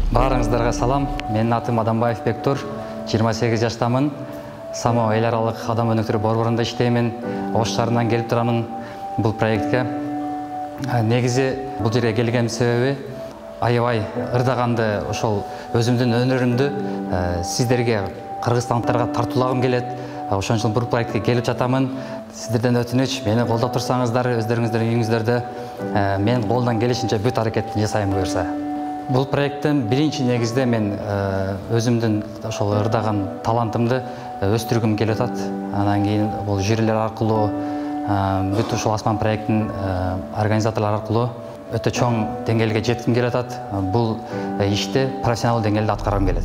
Барыңыздарға салам. Менің атым Адамбаев Бектур. 28 жаштамын. Само эл аралык адам өнүктүрүү борборунда иштеймин. Ош шаарынан келип турамын бул проектке. Негизи бул жерге келгем себеби аябай ырдаганды ошол өзүмдүн өнөрүмдү сиздерге, кыргызстандыктарга тартуулагым келет. Ошон үчүн бул проектке келип жатамын. Сиздерден өтүнүч, мени колдоп турсаңыздар, өздөрүңүздүн үйүңүздөрдө мен колдон келишинче бүт аракетин жасайм буюрса. Бул проекттен биринчи негизде мен өзүмдүн ошол ырдаган талантымды өстүргүм келип атат. Анан кийин бул жюрилер аркылуу, бүт ушул Асман проекттин организаторлору аркылуу өтө чоң деңгээлге жетким келип атат. Бул ишти профессионалдуу деңгээлде аткаргым келет.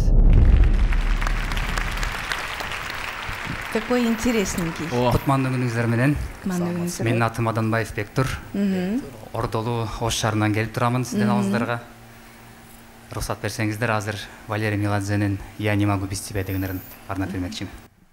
Какой интересненький. Кутмандуу күнүңүздөр менен. Менин атым Адамбаев Бектур. Ордолуу Ош шаарынан келип турамын сиздин алдыңыздарга. Рухсат берсеңиздер, азыр Валерий Меладзенин «Я не могу без тебя» дегенерин арнап бермекчимин.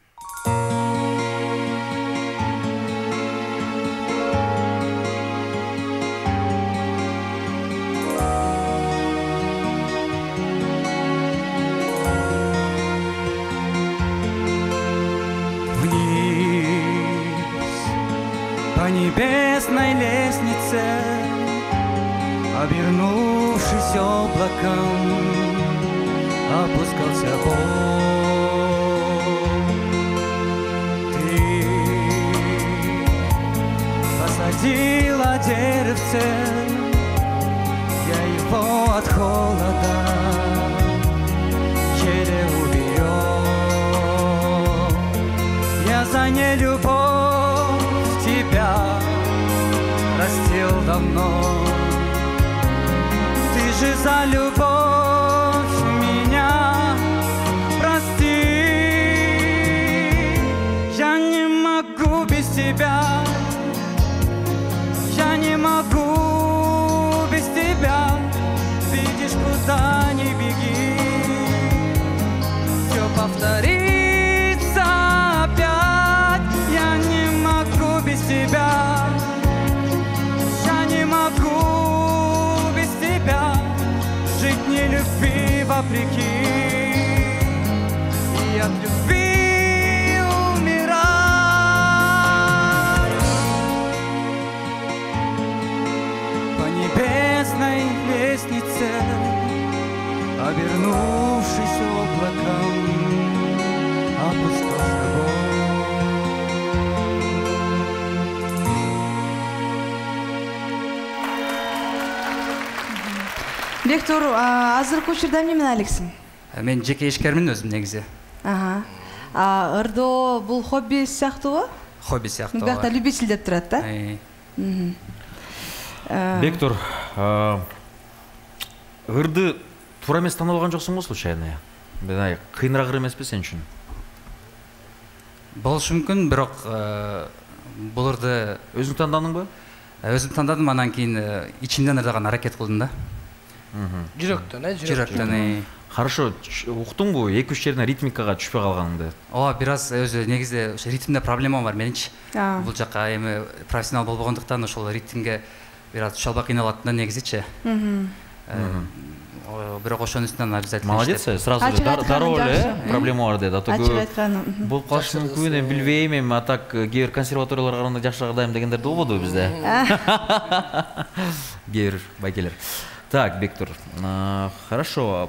По небесной лестнице, обернувшись облаком, опускался Бог. Ты посадила деревце, я его от холода еле уберег. Я за нелюбовь тебя растил давно. Ты же за любовь меня прости. Я не могу без тебя. Я не могу без тебя. Видишь, куда ни беги, все повторится опять. Я не могу без тебя. Я не могу без тебя жить не любви вопреки, и от любви умирать. По небесной лестнице, обернувшись облаком, опускался Бог. Бектур, азыркы учурда эмне менен алексиң? Мен жеке ишкермин өзүм негизи. Ырдоо бул хобби сыяктуубу? Хобби сыяктуу. Биякта любитель деп турат да? Бектур, ырды туура эмес таанып алган жоксуңбу случайно? Кыйыныраак ыр эмеспи сен үчүн? Болушу мүмкүн, бирок бул ырды өзүң тандадыңбы? Өзүм тандадым, анан кийин ичимден ырдаган аракет кылдым да. Жүрөктөн. Хорошо, уктуңбу 2-3 жерден ритмикага түшпөй калганыңды? Ооба, бир аз өзү негизде ритмде проблема бар менинчи. Бул жака эми профессионал болбогондуктан ошол ритмге бир аз чалбак кыйналат да негизичи. Бирок ошонун үстүнөн обязательно. Молодец, сразу дароо эле проблема бар деди. Ачык айткан. Болуп калышы мүмкүн, эми билбейм, эми так кээ бир консерваторияларга караганда жакшы кадайм дегендер болбодубу бизде? Кээ бир байкелер. Так, Бектур, хорошо.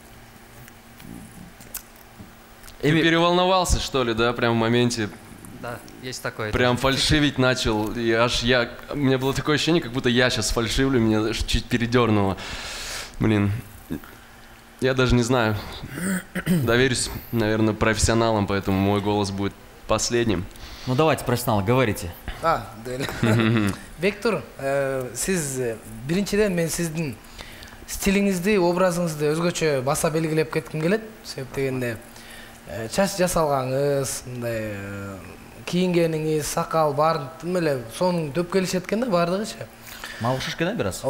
Ты переволновался, что ли, да, прям в моменте? Да, есть такое. Прям фальшивить начал. И аж у меня было такое ощущение, как будто я сейчас фальшивлю, меня чуть передернуло. Блин, я даже не знаю. Доверюсь, наверное, профессионалам, поэтому мой голос будет последним. Ну давайте, профессионал, говорите. Бектур, сиз биринчиден мен сиздин стилиңизди, образыңызды өзгөчө баса белгилеп кетким келет. Себеп дегенде чач жасалгаңыз, мындай кийингениңиз, сакал баарын тым эле сонун дөп келишет экен да баардыгычы. Мага окшош экен бир аз.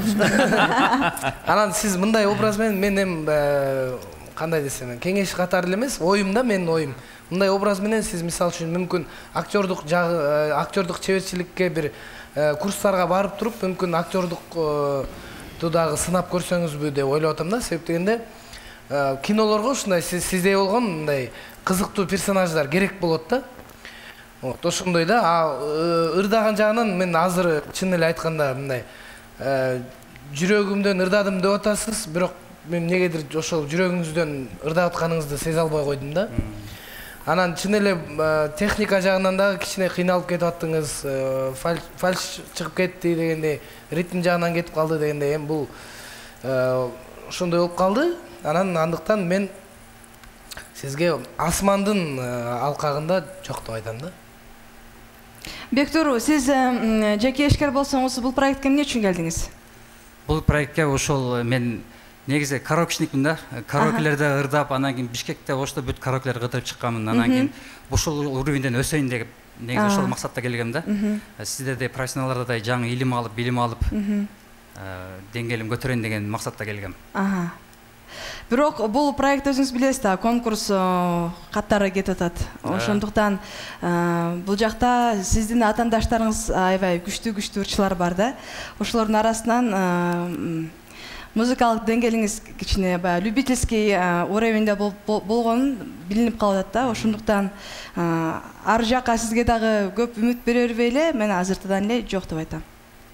Анан сиз мындай образ менен мен эми кандай десем, кеңеш катары эле эмес, оюм да, менин оюм. Мындай образ менен сиз мисал үчүн мүмкүн актёрдук чеберчиликке бир курстарга барып туруп, мүмкүн актёрдук дагы сынап көрсөңүзбү деп ойлоп атам да. Себеп дегенде кинолорго ушундай сиздей болгон мындай кызыктуу персонаждар керек болот да. Вот ошондой да. Ырдаган жагынан мен азыр чын эле айтканда мындай жүрөгүмдөн ырдадым деп атасыз, бирок мен негедир ошол жүрөгүңүздөн ырдап атканыңызды сезе албай койдум да. Анан чын эле техника жагынан дагы кичине кыйналып кетип аттыңыз, фальш чыгып кетти дегенде, ритм жагынан кетип калды дегенде, эми бул ошондой болуп калды. Анан андыктан мен сизге асмандын алкагында жок деп айтам да. Бектур, сиз жеке ишкер болсоңуз, бул проектке эмне үчүн келдиңиз? Бул проектке ошол мен негизи караокешникмин да. Караокелерде ырдап, анан кийин Бишкекте ошто бүт караокелер кыдырып чыкканмын. Анан кийин ушул уровеньден өсөйүн деп негизи ошол максатта келгем да. Сиздердей профессионалдардай жаңы илим алып, билим алып, деңгээлим көтөрөйүн деген максатта келгем. Бирок бул проект өзүңүз билесиз да, конкурс каттары кетип атат. Ошондуктан бул жакта сиздин атаандаштарыңыз аябай күчтүү ырчылар бар да. Ошолордун арасынан музыкалык деңгээлиңиз кичине баягы любительский уровеньде болгонун билинип калып атат да. Ошондуктан ар жакка сизге дагы көп үмүт бере бербей эле, мен азыртадан эле жок деп айтам.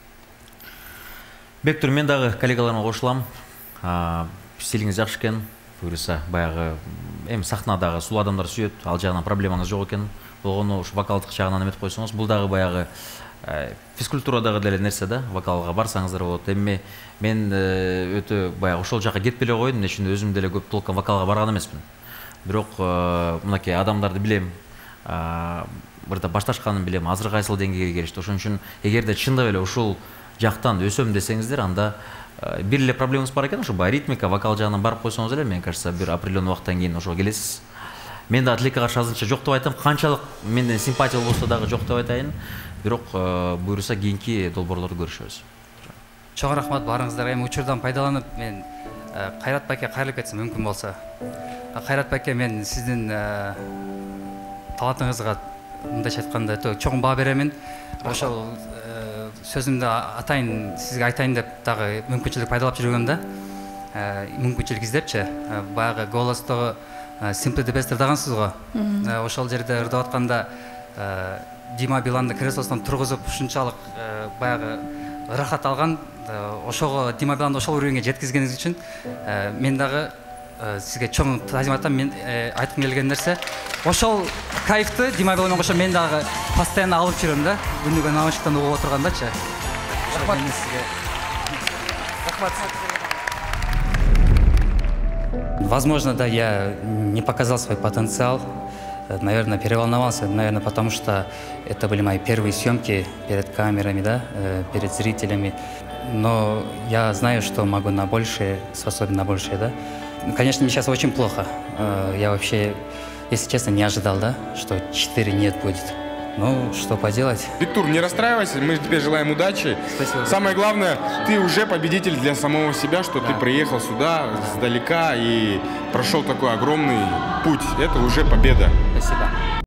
Бектур, мен дагы коллегаларыма кошулам. Стилиңиз жакшы экен, буюрса баягы эми сахнадагы сулуу адамдар сүйөт, ал жагынан проблемаңыз жок экен. Болгону ушу вокалдык жагынан эметип койсоңуз, бул дагы баягы физкультурадагы деле нерсе да, вокалга барсаңыздар болот. Эми мен өтө баягы ошол жакка кетпей эле койдум, ичинде өзүм деле көп толком вокалга барган эмесмин. Бирок мынакей адамдарды билем, бирде башташканын билем, азыр кайсыл деңгээлге келишти. Ошон үчүн эгерде чындап эле ушул жактан өсөм десеңиздер, анда бир эле проблемаңыз бар экен, ошо ритмика, вокал жагынан барып койсоңуз эле, мен кажется, бир определенный убакыттан кийин ошого келесиз. Мен да тилекке каршы азырынча жок деп айтам. Канчалык менден симпатия болсо дагы жок деп айтайын. Бирок буюрса кийинки долбоорлорду көрүшөбүз. Чоң рахмат баарыңыздарга. Эми учурдан пайдаланып, мен Кайрат байке кайрылып кетсем мүмкүн болсо. Кайрат байке, мен сиздин талантыңызга мындайча айтканда өтө чоң баа беремин. Ошол сөзүмдү атайын, сизге айтайын деп дагы мүмкүнчүлүк пайдалап жүргөм да. Мүмкүнчүлүк издепчи. Баягы голосто Simply the Best ырдагансыз го. Ошол жерде ырдап атканда Дима Биланды креслосунан тургузуп ушунчалык баягы ырахат алган, ошого Дима Биланды ошол уровеньге жеткизгениңиз үчүн мен дагы сизге чоң таазим айтам. Мен айткым келген нерсе, ошол кайфты Дима Биланды кошо мен дагы постоянно алып жүрөм да. Күнүгө наушниктан угуп отургандачы. Рахмат сизге. Рахмат. Возможно, да, я не показал свой потенциал. Наверное, переволновался, наверное, потому что это были мои первые съемки перед камерами, да, перед зрителями. Но я знаю, что могу на большее, способен на большее, да. Конечно, мне сейчас очень плохо. Я вообще, если честно, не ожидал, да, что 4 нет будет. Ну, что поделать. Бектур, не расстраивайся, мы тебе желаем удачи. Спасибо. Самое главное, ты уже победитель для самого себя, что ты приехал сюда сдалека и прошел такой огромный путь. Это уже победа. Спасибо.